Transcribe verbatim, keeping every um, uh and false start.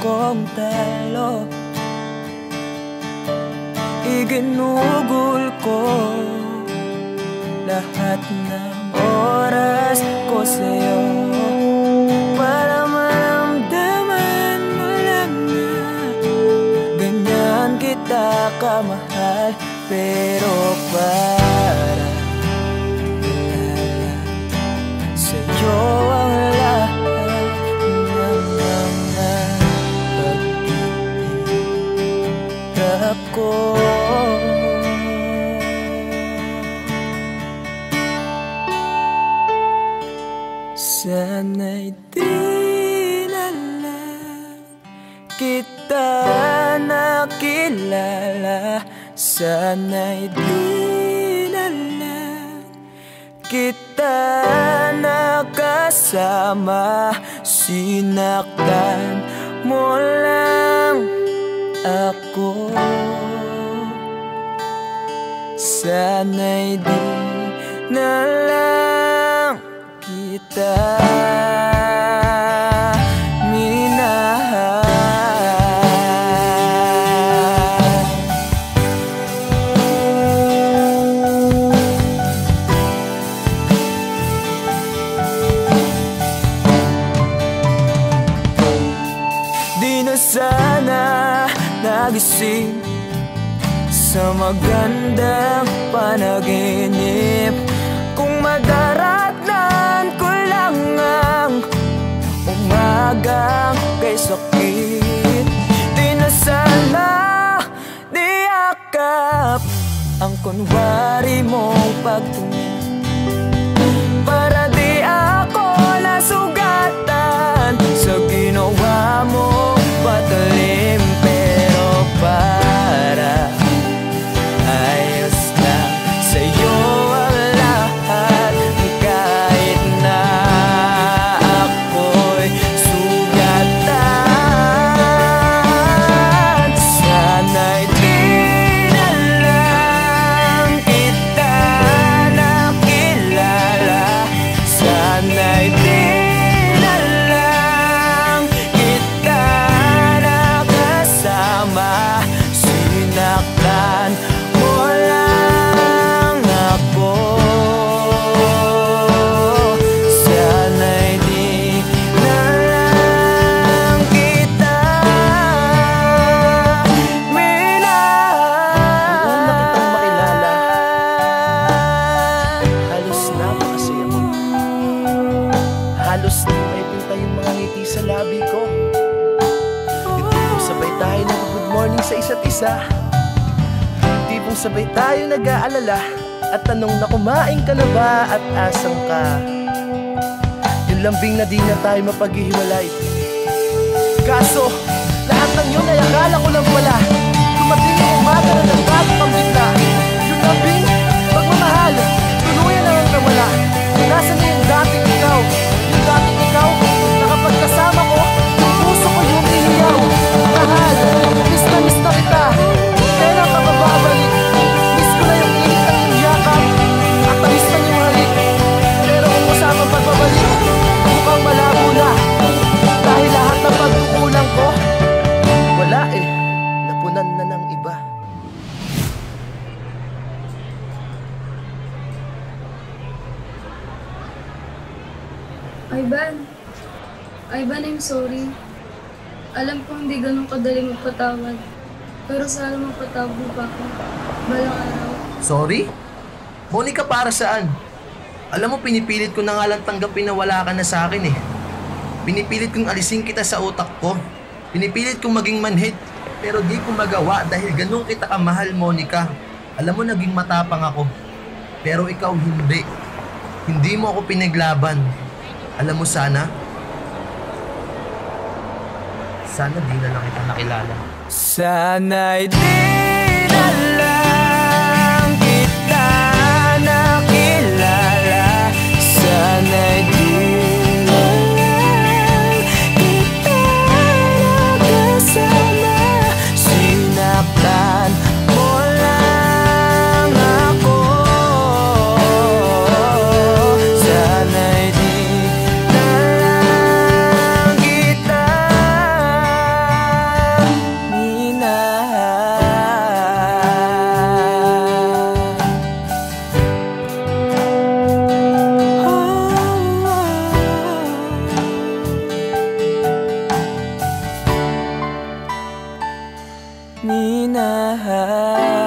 kong talo. Iginugol ko lahat ng oras ko sa'yo para maramdaman mo lang na ganyan kita kamahal. Pero para ilala sa'yo ang lahat ng mga pag-ihirap ko. Sana'y di na lang kita nakilala. Sana'y di na lang kita nakasama. Sinaktan mo lang ako. Sana'y di na lang kita minahal. Di na sana nagising sa magandang panaginip kung madaratnan ko lang ang umagang kay sakit. Di na sana niyakap ang kunwari mong pagtungin para di ako nasugatan sa ginawa mong patalim. Pero para ayos lang sa'yo ang lahat, kahit na ako'y sugatan. Sana'y di na lang kita nakilala. Sana'y di na lang kita nakasama. Sinaktan mo lang ako. Sana'y di na lang kita minahal. Noong na kitang makilala, halos napakasaya mo. Halos di maipinta yung mga ngiti sa labi ko. Yung tipong sabay tayo nag-good morning sa isa't isa. Yung tipong sabay tayo nag-aalala at tanong na kumain ka na ba at asang ka. Yung lambing na di na tayo mapaghihiwalay. Kaso, lahat ng yun ay akala ko lang pala. Dumating ang umaga na nagbago kang bigla. Yung lambing, pagmamahal, tuluyan na ang nawala. Nasaan na yung dating ikaw? Yung dating ikaw, na kapag kasama ko, yung puso ko yung ihiyaw. Mahal, miss na miss na kita. Kailan ka bababalik? Miss ko na yung init ng iyong yakap at tamis ng iyong halik. Pero kung usamang pagbabalik, mukhang malabo na. Dahil lahat ng pagkukulang ko, wala eh, napunan na ng iba. Ivan, Ivan, I'm sorry. Alam ko hindi ganun kadali magpatawad. Pero sana mapatawad mo pa ako. Balang araw. Sorry? Monica, para saan? Alam mo, pinipilit ko na nga lang tanggapin na wala ka na sa akin eh. Pinipilit kong alisin kita sa utak ko. Pinipilit kong maging manhid. Pero di ko magawa dahil ganun kita kamahal, Monica. Alam mo, naging matapang ako. Pero ikaw hindi. Hindi mo ako pinaglaban. Alam mo, sana Sana di na lang kita nakilala. Sana'y di na lang kita nakilala. Sana'y di na lang kita nakasama. Sinaktan mo lang ako. Sana'y di na lang kita minahal.